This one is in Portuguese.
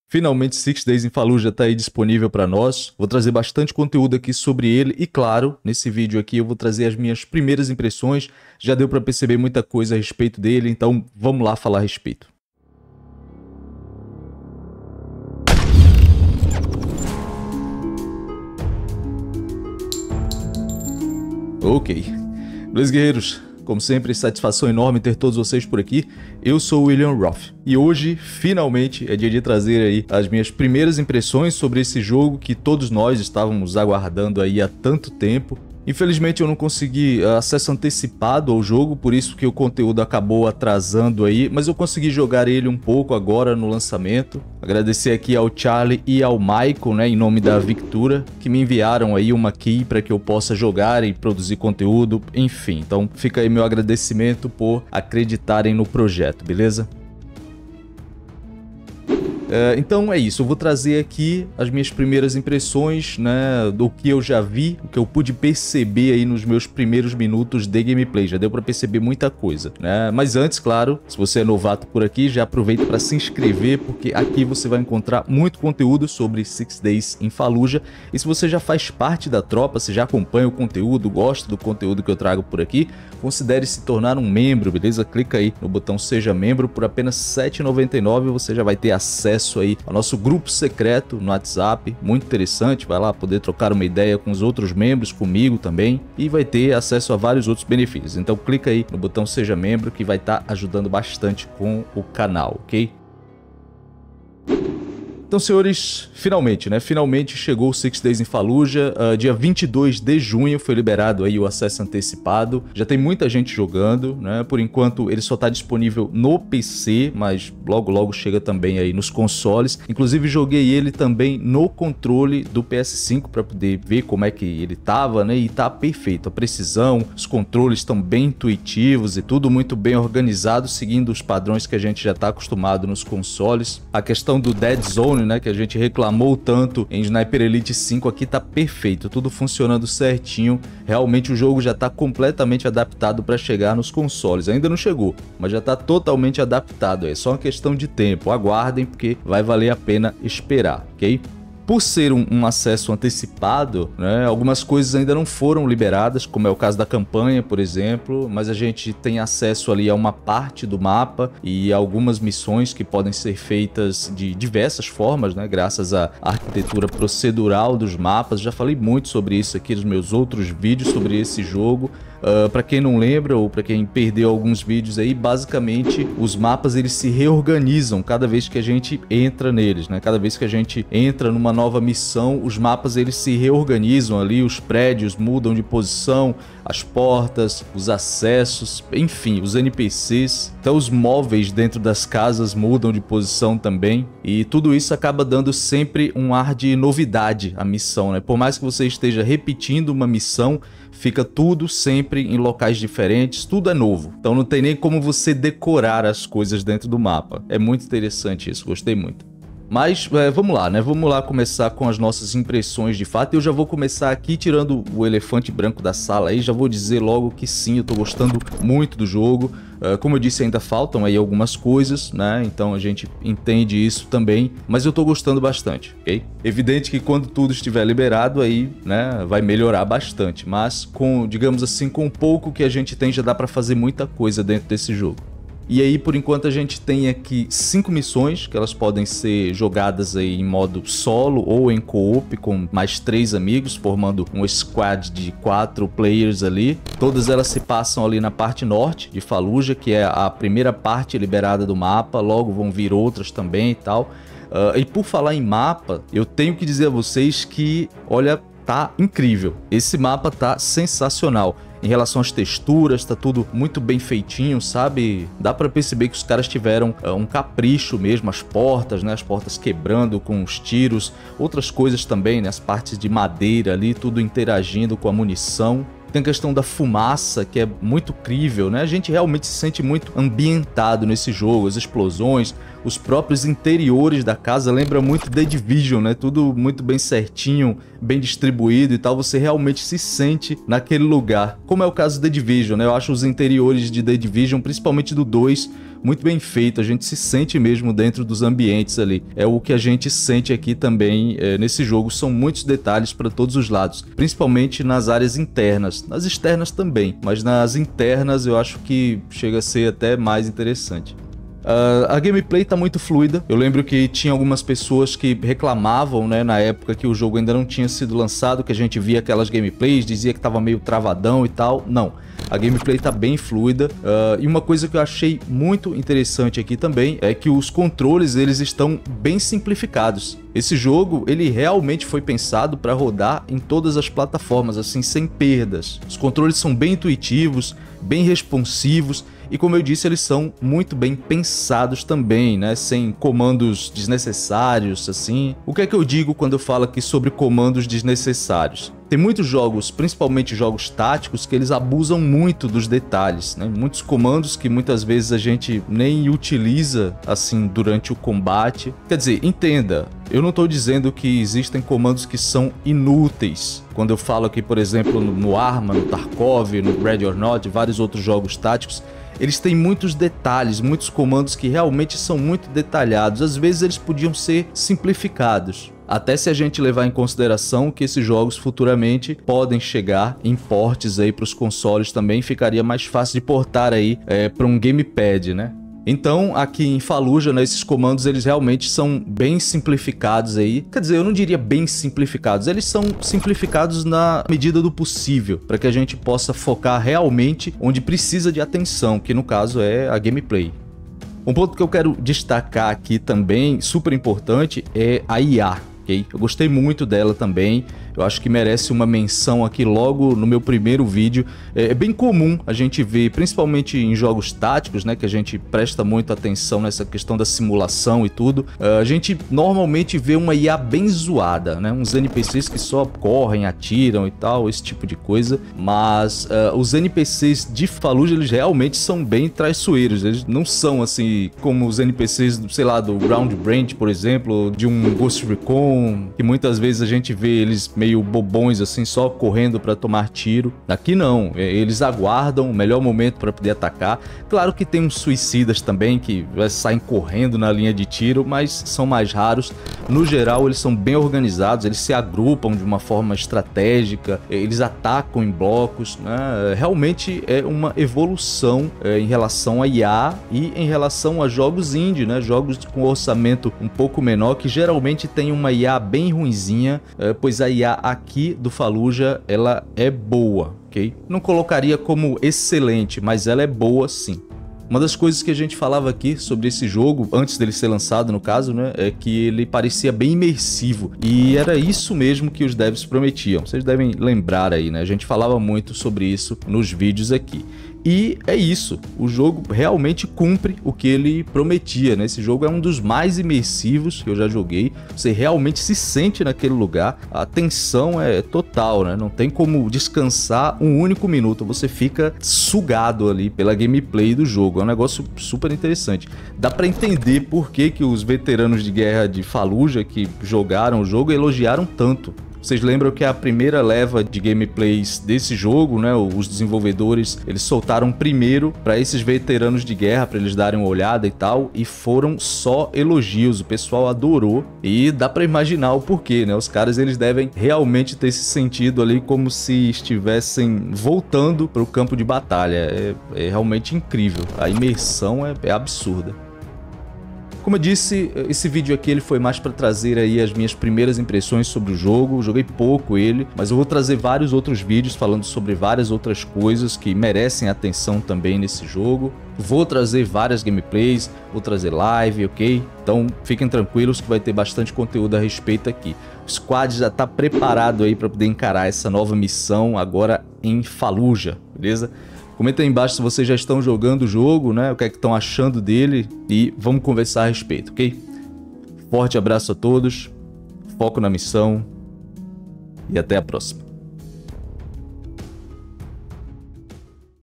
Finalmente, Six Days in Fallujah está aí disponível para nós. Vou trazer bastante conteúdo aqui sobre ele e, claro, nesse vídeo aqui eu vou trazer as minhas primeiras impressões. Já deu para perceber muita coisa a respeito dele, então vamos lá falar a respeito. Ok. Beleza, guerreiros? Como sempre, satisfação enorme ter todos vocês por aqui. Eu sou o William Roth e hoje, finalmente, é dia de trazer aí as minhas primeiras impressões sobre esse jogo que todos nós estávamos aguardando aí há tanto tempo. Infelizmente eu não consegui acesso antecipado ao jogo, por isso que o conteúdo acabou atrasando aí, mas eu consegui jogar ele um pouco agora no lançamento. Agradecer aqui ao Charlie e ao Michael, né, em nome da Victura, que me enviaram aí uma key para que eu possa jogar e produzir conteúdo, enfim. Então fica aí meu agradecimento por acreditarem no projeto, beleza? Então é isso, eu vou trazer aqui as minhas primeiras impressões, né, do que eu já vi, o que eu pude perceber aí nos meus primeiros minutos de gameplay. Já deu para perceber muita coisa, né? Mas antes, claro, se você é novato por aqui, já aproveita para se inscrever, porque aqui você vai encontrar muito conteúdo sobre Six Days in Fallujah. E se você já faz parte da tropa, se já acompanha o conteúdo, gosta do conteúdo que eu trago por aqui, considere se tornar um membro, beleza? Clica aí no botão Seja Membro, por apenas R$ 7,99 você já vai ter acesso aí ao nosso grupo secreto no WhatsApp, muito interessante, vai lá poder trocar uma ideia com os outros membros, comigo também, e vai ter acesso a vários outros benefícios. Então clica aí no botão Seja Membro que vai estar ajudando bastante com o canal, ok? Então, senhores, finalmente, né? Finalmente chegou o Six Days in Fallujah. Dia 22 de junho foi liberado aí o acesso antecipado. Já tem muita gente jogando, né? Por enquanto ele só está disponível no PC, mas logo logo chega também aí nos consoles. Inclusive joguei ele também no controle do PS5 para poder ver como é que ele tava, né? E tá perfeito. A precisão, os controles estão bem intuitivos e tudo muito bem organizado, seguindo os padrões que a gente já está acostumado nos consoles. A questão do Dead Zone, né, que a gente reclamou tanto em Sniper Elite 5, aqui tá perfeito, tudo funcionando certinho. Realmente o jogo já tá completamente adaptado para chegar nos consoles. Ainda não chegou, mas já tá totalmente adaptado. É só uma questão de tempo. Aguardem, porque vai valer a pena esperar, ok? Por ser um acesso antecipado, né, algumas coisas ainda não foram liberadas, como é o caso da campanha, por exemplo, mas a gente tem acesso ali a uma parte do mapa e algumas missões que podem ser feitas de diversas formas, né, graças à arquitetura procedural dos mapas. Já falei muito sobre isso aqui nos meus outros vídeos sobre esse jogo. Para quem não lembra ou para quem perdeu alguns vídeos aí, basicamente os mapas eles se reorganizam cada vez que a gente entra neles, né? Cada vez que a gente entra numa nova missão, os mapas eles se reorganizam ali, os prédios mudam de posição, as portas, os acessos, enfim, os NPCs, até os móveis dentro das casas mudam de posição também, e tudo isso acaba dando sempre um ar de novidade à missão, né? Por mais que você esteja repetindo uma missão, fica tudo sempre em locais diferentes, tudo é novo. Então não tem nem como você decorar as coisas dentro do mapa. É muito interessante isso, gostei muito. Mas vamos lá, né? Vamos lá começar com as nossas impressões de fato. Eu já vou começar aqui tirando o elefante branco da sala aí. Já vou dizer logo que sim, eu tô gostando muito do jogo. Como eu disse, ainda faltam aí algumas coisas, né? Então a gente entende isso também, mas eu tô gostando bastante, ok? Evidente que quando tudo estiver liberado aí, né, vai melhorar bastante, mas com, digamos assim, com o pouco que a gente tem já dá pra fazer muita coisa dentro desse jogo. E aí, por enquanto, a gente tem aqui 5 missões, que elas podem ser jogadas aí em modo solo ou em co-op com mais 3 amigos, formando um squad de 4 players ali. Todas elas se passam ali na parte norte de Fallujah, que é a primeira parte liberada do mapa, logo vão vir outras também e tal. E por falar em mapa, eu tenho que dizer a vocês que, olha, tá incrível. Esse mapa tá sensacional. Em relação às texturas, tá tudo muito bem feitinho, sabe? Dá pra perceber que os caras tiveram um capricho mesmo, as portas, né? As portas quebrando com os tiros, outras coisas também, né? As partes de madeira ali, tudo interagindo com a munição. Tem a questão da fumaça, que é muito incrível, né? A gente realmente se sente muito ambientado nesse jogo, as explosões, os próprios interiores da casa lembram muito The Division, né? Tudo muito bem certinho, bem distribuído e tal, você realmente se sente naquele lugar. Como é o caso do The Division, né? Eu acho os interiores de The Division, principalmente do 2, muito bem feito, a gente se sente mesmo dentro dos ambientes ali. É o que a gente sente aqui também nesse jogo, são muitos detalhes para todos os lados, principalmente nas áreas internas, nas externas também, mas nas internas eu acho que chega a ser até mais interessante. A gameplay tá muito fluida. Eu lembro que tinha algumas pessoas que reclamavam, né, na época que o jogo ainda não tinha sido lançado, que a gente via aquelas gameplays, dizia que tava meio travadão e tal. Não, a gameplay tá bem fluida. E uma coisa que eu achei muito interessante aqui também é que os controles, eles estão bem simplificados. Esse jogo, ele realmente foi pensado para rodar em todas as plataformas, assim, sem perdas. Os controles são bem intuitivos, bem responsivos, e como eu disse, eles são muito bem pensados também, né? Sem comandos desnecessários, assim. O que é que eu digo quando eu falo aqui sobre comandos desnecessários? Tem muitos jogos, principalmente jogos táticos, que eles abusam muito dos detalhes, né? Muitos comandos que muitas vezes a gente nem utiliza, assim, durante o combate. Quer dizer, entenda, eu não estou dizendo que existem comandos que são inúteis. Quando eu falo aqui, por exemplo, no Arma, no Tarkov, no Ready or Not, vários outros jogos táticos, eles têm muitos detalhes, muitos comandos que realmente são muito detalhados. Às vezes eles podiam ser simplificados. Até se a gente levar em consideração que esses jogos futuramente podem chegar em portes aí para os consoles também, ficaria mais fácil de portar aí para um gamepad, né? Então, aqui em Fallujah, né, esses comandos eles realmente são bem simplificados aí. Quer dizer, eu não diria bem simplificados, eles são simplificados na medida do possível, para que a gente possa focar realmente onde precisa de atenção, que no caso é a gameplay. Um ponto que eu quero destacar aqui também, super importante, é a IA. Okay? Eu gostei muito dela também, eu acho que merece uma menção aqui logo no meu primeiro vídeo. É bem comum a gente ver, principalmente em jogos táticos, né, que a gente presta muito atenção nessa questão da simulação e tudo, a gente normalmente vê uma IA bem zoada, né, uns NPCs que só correm, atiram e tal, esse tipo de coisa, mas os NPCs de Fallujah, eles realmente são bem traiçoeiros, eles não são assim como os NPCs, sei lá, do Ground Brand, por exemplo, de um Ghost Recon, que muitas vezes a gente vê eles meio bobões assim, só correndo para tomar tiro. Aqui não, eles aguardam o melhor momento para poder atacar. Claro que tem uns suicidas também que saem correndo na linha de tiro, mas são mais raros. No geral, eles são bem organizados, eles se agrupam de uma forma estratégica, eles atacam em blocos, né? Realmente é uma evolução em relação a IA e em relação a jogos indie, né? Jogos com orçamento um pouco menor, que geralmente tem uma IA bem ruinzinha, pois a IA aqui do Fallujah, ela é boa, ok? Não colocaria como excelente, mas ela é boa sim. Uma das coisas que a gente falava aqui sobre esse jogo, antes dele ser lançado no caso, né, é que ele parecia bem imersivo, e era isso mesmo que os devs prometiam. Vocês devem lembrar aí, né? A gente falava muito sobre isso nos vídeos aqui. E é isso, o jogo realmente cumpre o que ele prometia, né? Esse jogo é um dos mais imersivos que eu já joguei, você realmente se sente naquele lugar, a tensão é total, né? Não tem como descansar um único minuto, você fica sugado ali pela gameplay do jogo, é um negócio super interessante. Dá pra entender por que os veteranos de guerra de Fallujah que jogaram o jogo elogiaram tanto. Vocês lembram que a primeira leva de gameplays desse jogo, né, os desenvolvedores, eles soltaram primeiro para esses veteranos de guerra, para eles darem uma olhada e tal, e foram só elogios, o pessoal adorou, e dá para imaginar o porquê, né, os caras eles devem realmente ter se sentido ali como se estivessem voltando para o campo de batalha, é realmente incrível, a imersão é absurda. Como eu disse, esse vídeo aqui ele foi mais para trazer aí as minhas primeiras impressões sobre o jogo. Joguei pouco ele, mas eu vou trazer vários outros vídeos falando sobre várias outras coisas que merecem atenção também nesse jogo. Vou trazer várias gameplays, vou trazer live, ok? Então fiquem tranquilos que vai ter bastante conteúdo a respeito aqui. O squad já está preparado aí para poder encarar essa nova missão agora em Fallujah, beleza? Comenta aí embaixo se vocês já estão jogando o jogo, né? O que é que estão achando dele e vamos conversar a respeito, ok? Forte abraço a todos, foco na missão e até a próxima.